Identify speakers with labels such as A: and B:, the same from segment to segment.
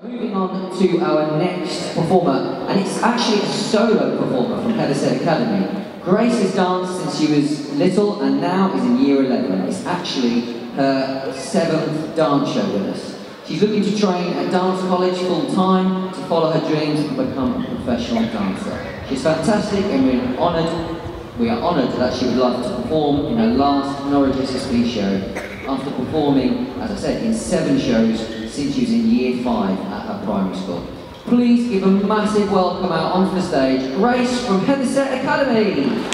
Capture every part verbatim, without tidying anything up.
A: Moving on to our next performer, and it's actually a solo performer from Hethersett Academy. Grace has danced since she was little and now is in year eleven. It's actually her seventh dance show with us. She's looking to train at dance college full time to follow her dreams and become a professional dancer. She's fantastic and we're honoured, we are honoured that she would like to perform in her last Norwich S S B show after performing, as I said, in seven shows since she was in year five at her primary school. Please give a massive welcome out onto the stage, Grace from Hethersett Academy.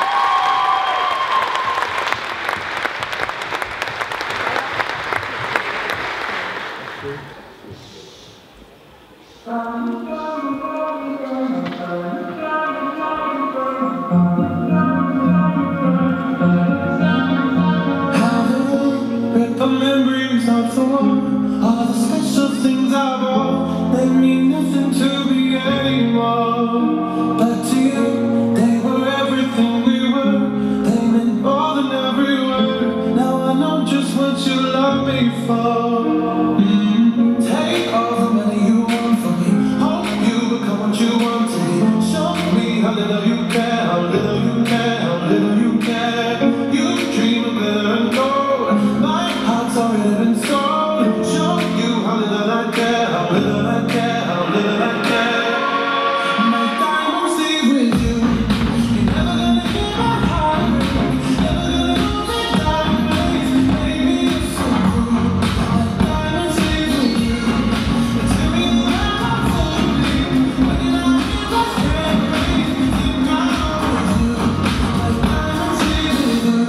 B: The memories of the war, all the special things I bought, they mean nothing to me anymore. But to you, they were everything we were. They meant more than every word. Now I know just what you love me for. Mm-hmm. Take all the money you want from me. Hope you become what you want to be. Show me how little you care, how little you care, how little you care. You dream of glitter and gold. Already been sold. Show you how little I care, how little I care, how little I care. My diamonds leave with you. You're never gonna hear my heart break. Never gonna lose it that way. Baby, it's so cool. My diamonds leave with you. But tell me where I'm for me. When you're not here, I can't breathe. Think I know with you. My diamonds leave with you.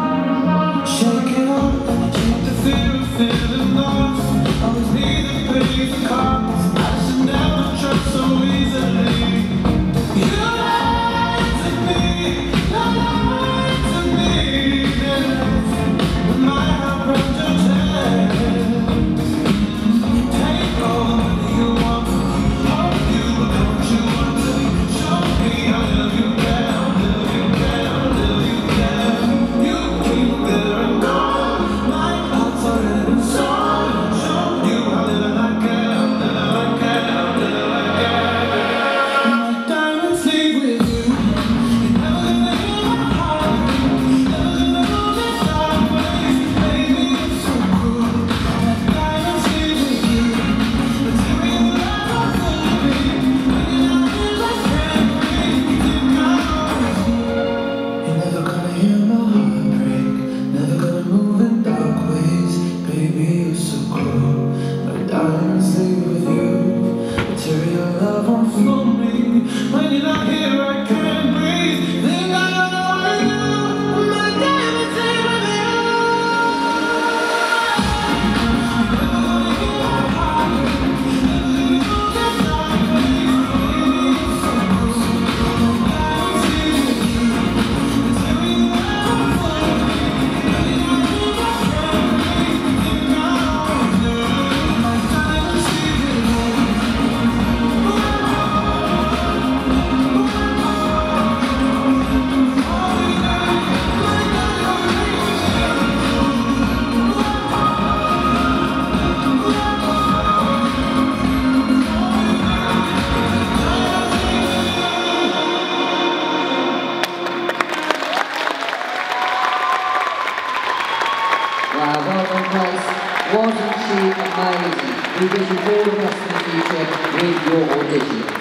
B: Shake it up. Feeling lost, always need to pay the cost. I should never trust so easily. You lied to me, you lied to me. Yes, when my heart runs your chest. Take all the money you want from me. Hope you become what you want to be. Show me how little you care, how little you care, how little you care. You keep glitter and gold. My heart's already been sold. Show you how little I care, how little I care, how little I care. My diamonds leave with you. You're never gonna hear my heart break. Never gonna lose it sideways. Baby, it's so cool. My diamonds leave with you. But tell me where I'm gonna be. When you're not here, I can't breathe. Think I know it's you. You're never gonna hear my heart break. Never gonna move in dark ways. Baby, you're so cool. My diamonds leave with you. Material love won't fool me. When you're not here, I can't breathe. Think I know it's you. My diamonds leave with you. Never gonna hear my heart break. Never gonna move in dark ways. Baby, you're so cool. My diamonds leave with you. Material love won't fool me. When you're not here, I can't breathe. Think I know it's you. My diamonds leave with you.
A: Wow, well done, Grace. Wasn't she amazing? We wish you all the best in the future with your audition.